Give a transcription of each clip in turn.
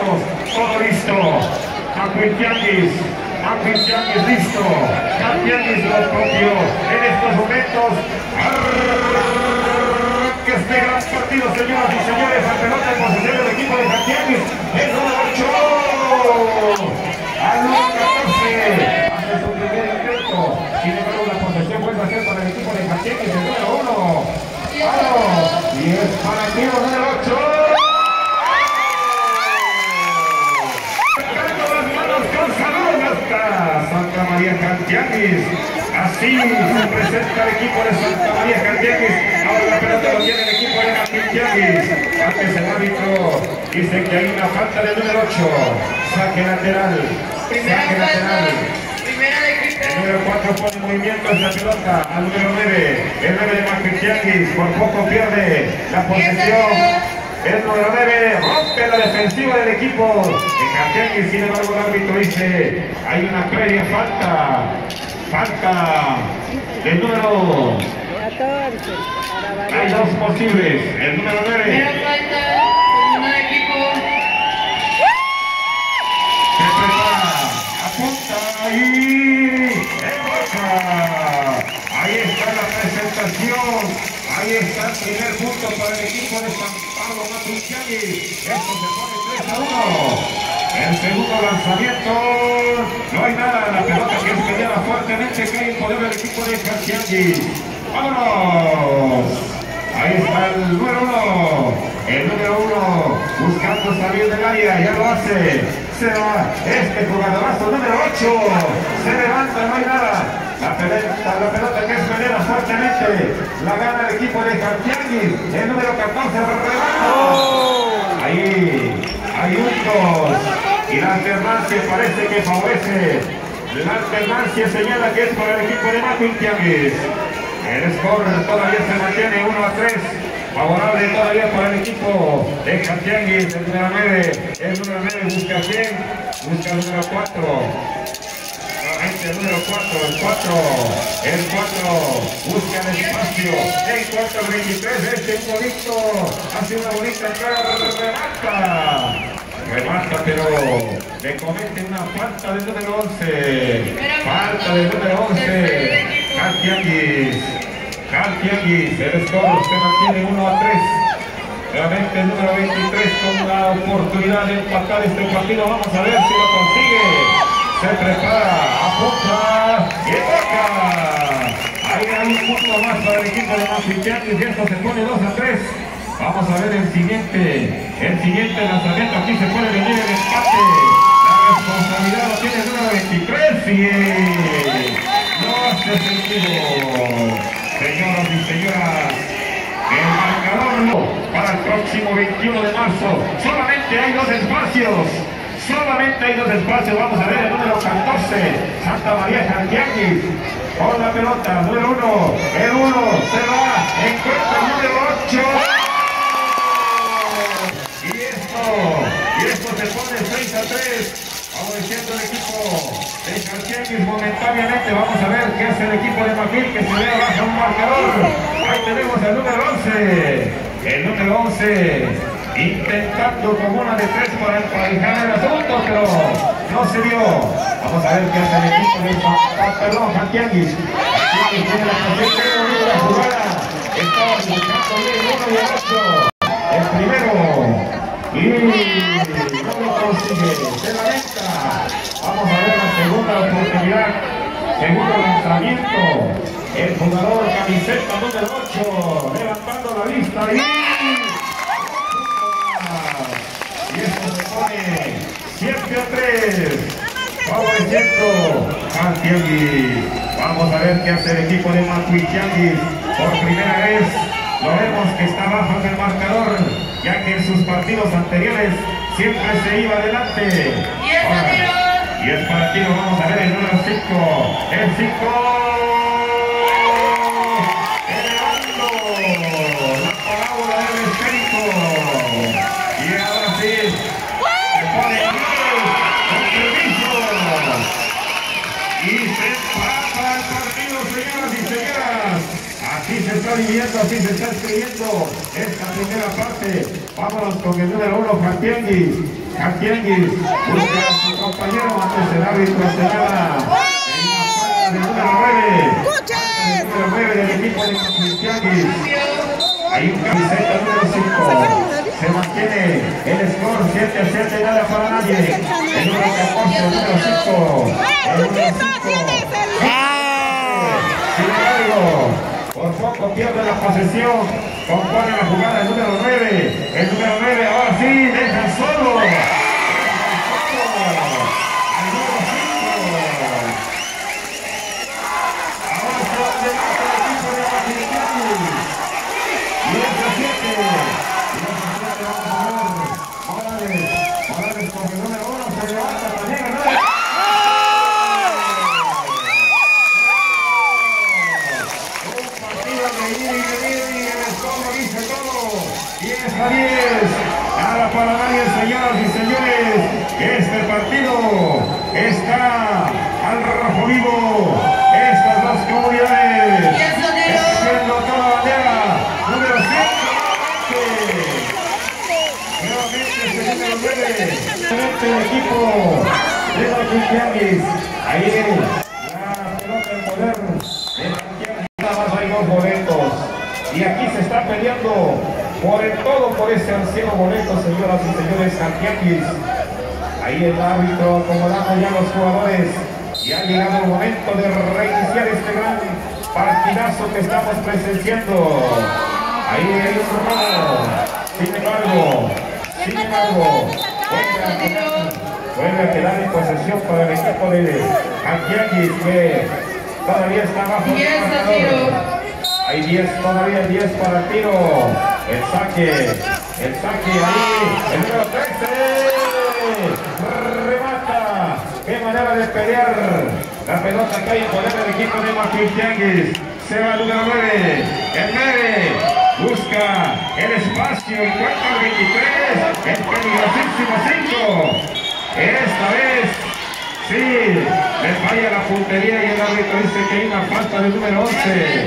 listos, todo listo. Macuitianguis listo. Tianguis lo propio en estos momentos. Que este gran partido, señoras y señores, al pelota en posesión del equipo de Tianguis. El número 8. Al número 14. Hace su primer intento. Sin embargo, la posesión vuelve a ser para el equipo de Tianguis, el número 1. Y es para el tiro número 8. Santa María Tianguis. Así se presenta el equipo de Santa María Tianguis. Ahora la pelota lo tiene el equipo de Tianguis. Antes el árbitro dice que hay una falta del número 8. Saque lateral. Saque lateral. El número 4 pone movimiento en la pelota al número 9. El 9 de Tianguis por poco pierde la posesión. El número 9 rompe la defensiva del equipo de Tianguis. Sin embargo, el árbitro dice: hay una previa falta. Falta del número 14. Hay dos posibles. El número 9. Se prepara. Apunta y embarca. Ahí está la presentación. Ahí está el primer punto para el equipo de San Pablo Tianguis. Esto se pone 3-1. El segundo lanzamiento. No hay nada. La pelota que es peleada fuertemente. Cae en poder del equipo de Tianguis. ¡Vámonos! Ahí está el número 1. El número 1 buscando salir del área. Ya lo hace. Se va este jugadorazo número 8. Se levanta. No hay nada. La pelota que es peleada fuertemente, la gana el equipo de Tianguis, el número 14 rebata. Ahí juntos, y la alternancia parece que favorece. La alternancia señala que es para el equipo de Tianguis. El score todavía se mantiene 1-3. Favorable todavía para el equipo de Tianguis, el número 9. El número 9 busca quién, busca el número 4. El número 4, el 4 busca el espacio, el 4, el 23, hace una bonita entrada, remata, pero le comete una falta del número 11, falta del número 11, Tianguis, el score se mantiene 1-3. Realmente el número 23 con la oportunidad de empatar este partido, vamos a ver si lo consigue. Se prepara, apunta y toca. Ahí hay un punto más para el equipo de Tianguis y esto se pone 2-3. Vamos a ver el siguiente lanzamiento. Aquí se puede venir el empate. La responsabilidad lo tiene el número 23 y no hace sentido. Señoras y señoras, el marcador para el próximo 21 de marzo. Solamente hay dos espacios. Vamos a ver el número 14, Santa María Tianguis, con la pelota, número 1, el 1 se va, encuentra el número 8. Y esto se pone 6-3, favoreciendo el equipo de Tianguis momentáneamente. Vamos a ver qué hace el equipo de Macul, que se ve bajo un marcador. Ahí tenemos el número 11, intentando como una de 3 para emparejar el asunto, pero no se dio. Vamos a ver qué hace el equipo de Tianguis. Tianguis tiene la posición de la jugada. Estaba buscando bien el 1 y el 8. El primero. Y no lo consigue. Se lamenta. Vamos a ver la segunda oportunidad. Segundo lanzamiento. El jugador camiseta número 8. Levantando la vista y esto se pone 7-3, favoreciendo a Tianguis. Vamos a ver qué hace el equipo de Tianguis. Por primera vez lo vemos que está bajo en el marcador, ya que en sus partidos anteriores siempre se iba adelante. Y es para tiro, vamos a ver el número 5. El 5. Elevando la parábola del esférico. Y ahora sí, se pone con permiso. Y se empata el partido, señoras y señoras. Así se está viviendo, así se está escribiendo esta primera parte. Vámonos con el número 1, Tianguis. Santianguis busca a su compañero antes del árbitro señala en la falta del número 9 del equipo de Santianguis. Hay un camiseta número 5. Se mantiene el score 7-7, nada para nadie. El número 14, el número 5. El número 5. Sin embargo, por poco pierde la posesión. Compone la jugada el número 9. El número 9 ahora sí deja solo. Al número 5. Ahora se va a llevar el equipo de Paquiliquini. 10-7. Morales con el número 1 se levanta también el 9. Un partido de ir y venir y el escombro dice todo. 10-10. Nada para nadie, señoras y señores. Este partido está al rojo vivo. Estas dos comunidades. Extiendo toda la bandera. Número 7. Nuevamente el equipo de los Santianguis. Ahí la pelota en poder de Santianguis. Nada más hay 2 boletos. Y aquí se está peleando por el todo por ese anciano boleto, señoras y señores. Santianguis. Ahí el árbitro acomodando ya los jugadores. Y ha llegado el momento de reiniciar este gran partidazo que estamos presenciando. Ahí hay un robo. Sin embargo, vuelve a quedar en posesión para el equipo de Santianguis, que todavía está bajo el marcador. Hay 10, todavía 10 para el tiro. El saque ahí, el número 13. Remata. Qué manera de pelear. La pelota cae en poder del equipo de Santianguis. Se va el número 9. El 9 busca el espacio. Encuentra el 23. El peligrosísimo 5. Esta vez sí, le falla la puntería y el árbitro dice que hay una falta del número 11.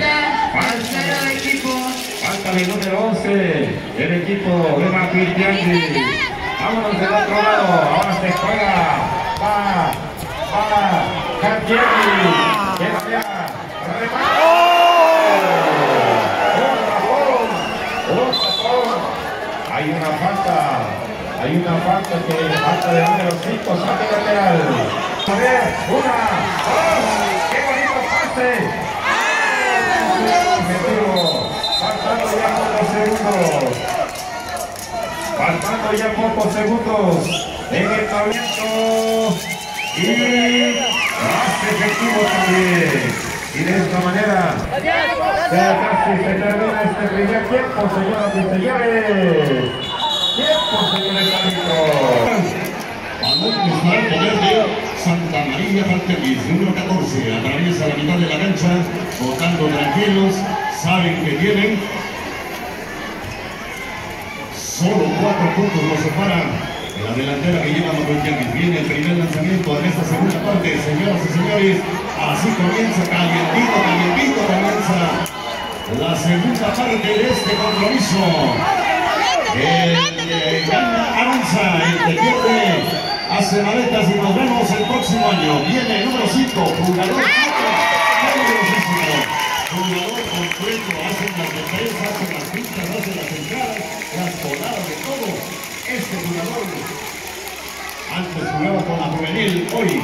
Falta del número 11. El equipo de Santianguis. Vámonos del otro lado. Ahora se juega. Va Santianguis. Queda ya. Hay una falta que falta del número 5, saque lateral. A ver, 1, 2, qué bonito pase. Faltando ya pocos segundos en el tablero y hace efectivo también. Y de esta manera casi se termina este primer tiempo, señoras y señores. Tiempo, señores árbitros. Balón está en poder de Santa María Santianguis, número 14. Atraviesa la mitad de la cancha, votando tranquilos, saben que tienen. Solo 4 puntos nos separan en la delantera que lleva Santianguis. Viene el primer lanzamiento en esta segunda parte, señoras y señores. Así comienza, calientito comienza la segunda parte de este compromiso. El gana avanza, el que pierde hace maletas y nos vemos el próximo año. Viene el número 5, jugador completo, hacen las defensas, hacen las pistas, hacen las entradas, las voladas de todo. Este jugador antes jugaba con la juvenil, hoy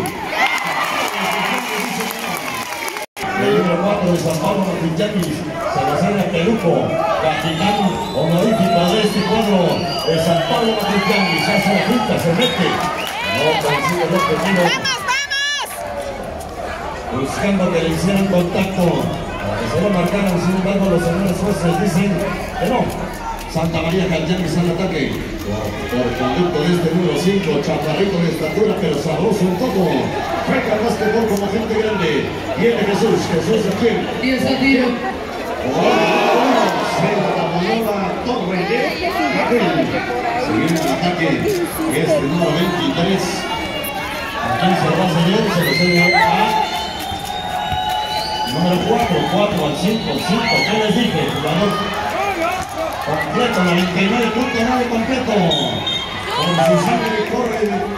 el número 4 de San Pablo Santianguis, Salazar Peluco, capitán honorífico de este cuadro de San Pablo Santianguis, hace la junta, se mete, no consigue el objetivo, buscando que le hicieran contacto, para que se lo marcaran. Sin embargo los señores jueces dicen que no. Santa María Santianguis al ataque, por conducto de este número 5, chaparrito de estatura, pero sabroso en todo. Juega el básquetbol como gente grande. Viene Jesús aquí. 10 a tiro. Se la volaba Torre de Raquel. Siguiendo el ataque, este número 23. Aquí se lo va a seguir, se lo sigue a número 4 al 5, ¿qué les dije? Jugador completo, 99.9 completo. Con su sangre corre,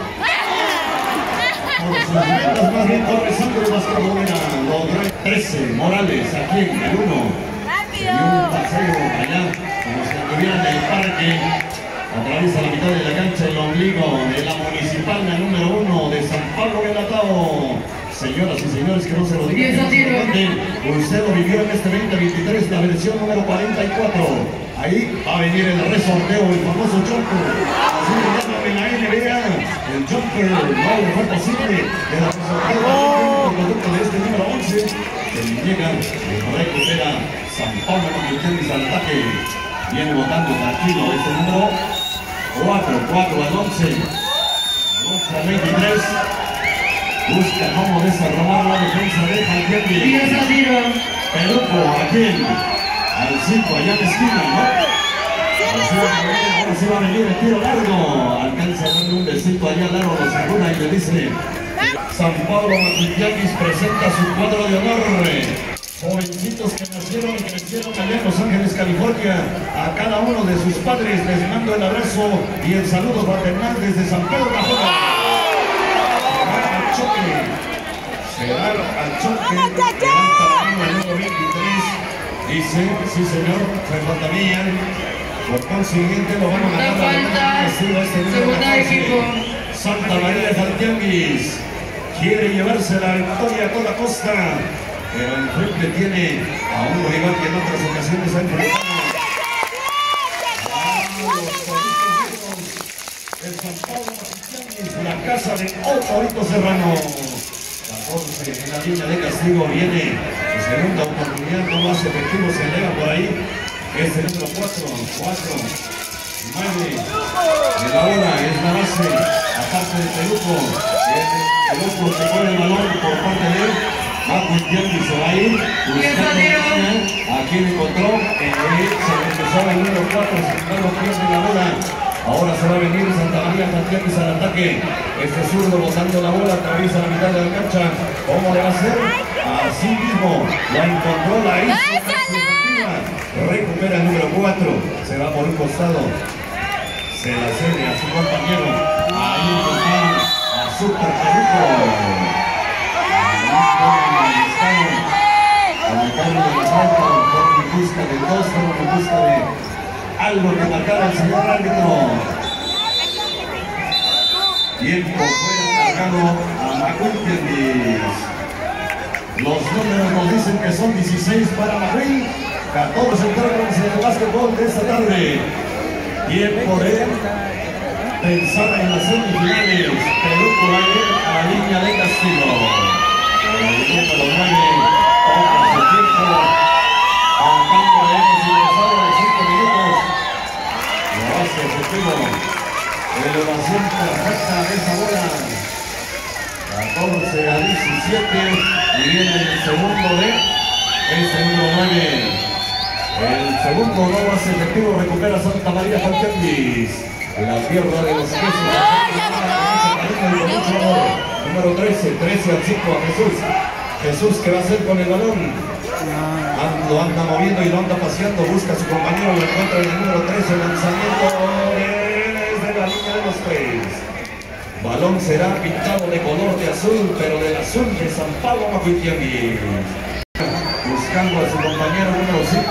por sus venas más bien corre sangre vascongamonera. Lo trae 13, Morales, aquí en el 1. Y un paseo allá, como si estuvieran en el parque. Atraviesa la mitad de la cancha el ombligo de la municipal número 1 de San Pablo del Atao. Señoras y señores, que no se lo digan, usted lo vivió en este 2023, la versión número 44. Ahí va a venir el resorteo, el famoso jumper. Así le llaman en la NBA, el jumper, no le fue posible. El resorteo, el producto de este número 11, que llega, recupera San Pablo con el al ataque. Viene botando tranquilo este número 4 al 11. 11 al 23. Busca cómo desarrollar la defensa de Jaltiangui. Peluco aquí al 5 allá en la esquina, ¿no? Ahora se va a venir el tiro largo. Alcanza a darle un besito allá largo, lo saluda y le dice: San Pablo Jaltiangui presenta su cuadro de honor. Jovencitos que nacieron y crecieron allá en Los Ángeles, California. A cada uno de sus padres les mando el abrazo y el saludo fraternal desde San Pedro Cajona. Se va al choque, levanta la mano al número 23, dice, sí señor, fue falta mía. Por consiguiente lo van a mandar a segunda equipo. Santa María de Jaltiangui quiere llevarse la victoria a toda costa, pero enfrente tiene a un rival que en otras ocasiones ha enfrentado. El San Pablo Jaltiangui, la casa de Otorito Serrano. 14 en la línea de castigo, viene su segunda oportunidad, no más efectivo, se eleva por ahí. Es el número 4, 9 de la bola, es la base, aparte de Peluco. Peluco se pone el balón por parte de él. Jaltiangui se va a ir, a quien encontró, se empezaba el número 4, sin embargo pierde la bola. Ahora se va a venir Santa María Jaltiangui al ataque. Este zurdo botando la bola, atraviesa la mitad de la cancha. ¿Cómo le va a hacer? Así mismo, la encontró, la hizo. Recupera el número 4. Se va por un costado. Se la cede a su compañero. Ahí encontraron a Super Peluco. A marcarlo de la falta, en busca del 2, en busca de algo que marcara el señor árbitro. Tiempo fue cargado a Jaltiangui. Los números nos dicen que son 16 para Jaltiangui, 14 entramos en el básquetbol de esta tarde. Tiempo de pensar en las semifinales. Peluco va a ir a la línea de castigo. El número 9 toma su tiempo. Arrancando de hemos ingresado de 5 minutos. Lo hace efectivo. Elevación perfecta de esa bola. 14 a 17. Y viene el segundo de este número 9. El segundo no hace efectivo. Recupera Santa María Jaltiangui. La tierra de los quesos. Número 13 al 5 a Jesús. Jesús, ¿qué va a hacer con el balón? Lo anda moviendo y lo anda paseando, busca a su compañero, lo encuentra en el número 13, lanzamiento desde la línea de los 3. Balón será pintado de color de azul, pero del azul de San Pablo Jaltiangui. Buscando a su compañero número 5,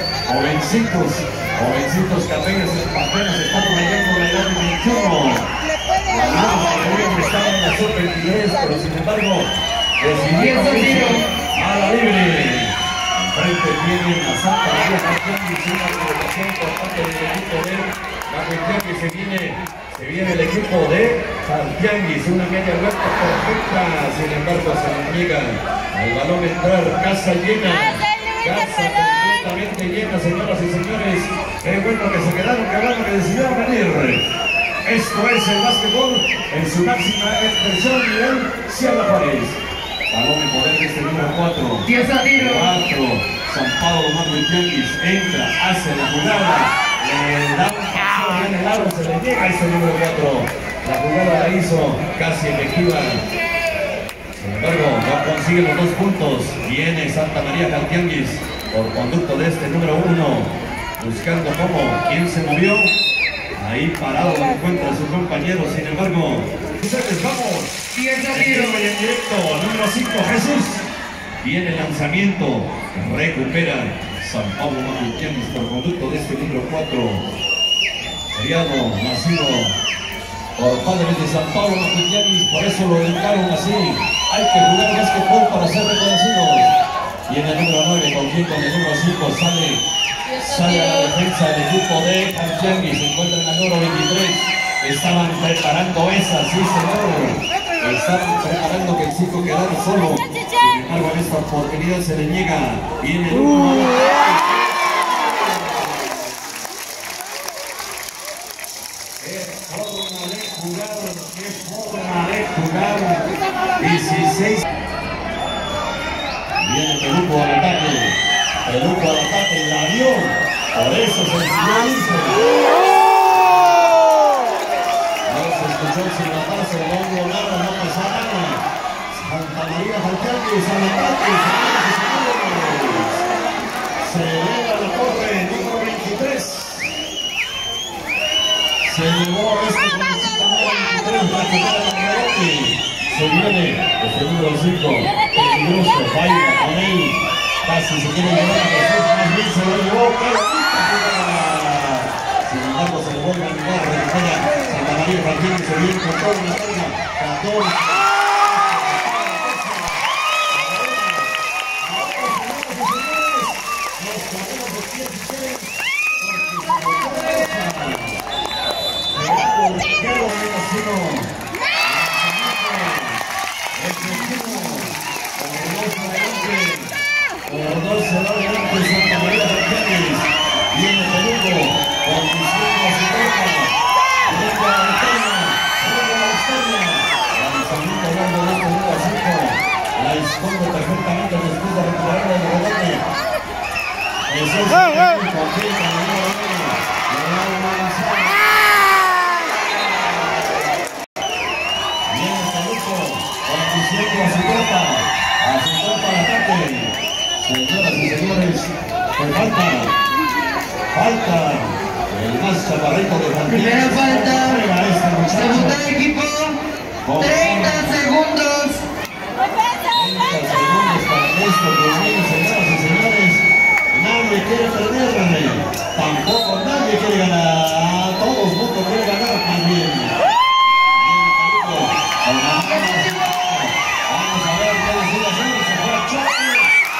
jovencitos que apenas están rayando la edad de 21. La deberían estar en la sub-23, pero sin embargo, decidieron a la libre. Frente tienen a Santa María Jaltiangui, una provocación por parte del equipo de Jaltiangui. Se viene el equipo de Jaltiangui, una media vuelta perfecta, sin embargo se le niega al balón entrar. Casa llena, casa completamente llena, señoras y señores. Qué bueno que se quedaron, qué bueno que decidieron venir. Esto es el básquetbol en su máxima expresión, nivel Sierra Juárez. Balón en poder de este número 4. 10 a tiro. 4. San Pablo Jaltiangui entra, hace la jugada. Le da un paseo en el aro, se le llega a ese número 4. La jugada la hizo casi efectiva. Sin embargo, no consigue los 2 puntos. Viene Santa María Jaltiangui por conducto de este número 1. Buscando cómo, quién se movió. Ahí parado no encuentra a su compañero, sin embargo. Ustedes vamos. Y el En retiro. vivo y en directo, número 5, Jesús. Viene el lanzamiento. Recupera San Pablo Macuquianis por conducto de este número 4. Criado, nacido por padres de San Pablo Macuquianis, por eso lo educaron así. Hay que jugar básquetbol para ser reconocidos. Y en el número 9, con el número 5 sale a la defensa del equipo de Cantiangui. Se encuentra en el número 23. Estaban preparando esa, sí señor. Estaban preparando que el 5 quedara solo. Sin embargo, en esta oportunidad se le niega. Viene el número 16. Viene Peluco al ataque. Peluco al ataque. La dio. Por eso se finaliza. No se escuchó el silbatazo. No volaron, no pasó nada. Santa María Cantiangui al ataque. Se eleva la torre. Número 23. Se llevó este jovencito número 23. Recupera el rebote. Se viene este número 5, peligroso, baila con él, casi se quiere llevar a Jesús, más bien se lo llevó, pero sin embargo se le vuelve a negar, recupera Santa María Cantiangui, se viene con toda la carga, 14. Por 12 adelante Santa María Cantiangui. Viene Peluco, conduciendo a su tropa. Rumbo a la montaña, rumbo a la montaña. Lanzamiento largo de este número 5. La esconde perfectamente después de recuperar el rebote. Jesús confía en el número 9. Viene Peluco, conduciendo a su tropa al ataque. Señoras y señores, falta el más chaparrito de Cantiangui. Primera falta. Segundo equipo. 30 segundos. 30 segundos para esto, señoras y señores. Nadie quiere perder, tampoco nadie quiere ganar. Todo el mundo quiere ganar también. Vamos a ver qué decide hacer. Se fue a choque.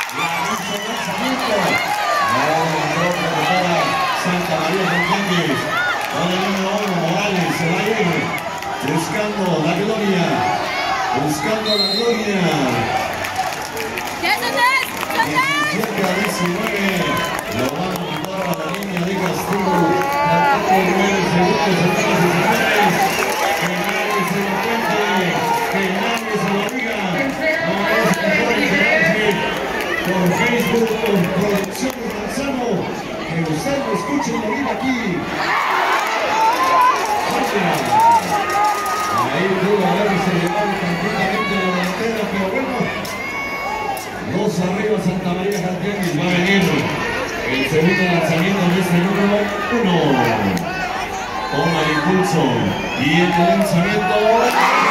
Santa María Cantiangui, con el número 1, Morales, se va a ir buscando la gloria, buscando la gloria. 17 a 19, lo van a quitar a la línea de Castillo, faltando 9 segundos, señoras y señores. Que nadie se lo cuente, que nadie se lo diga. No es mejor enterarse por Facebook, por Producciones Manzano. Que usted lo escuche y lo diga aquí. Ahí pudo haberse llevado completamente la delantera, pero bueno. 2 arriba Santa María Cantiangui. Va a venir el segundo lanzamiento de este número 1. Toma el impulso y el lanzamiento.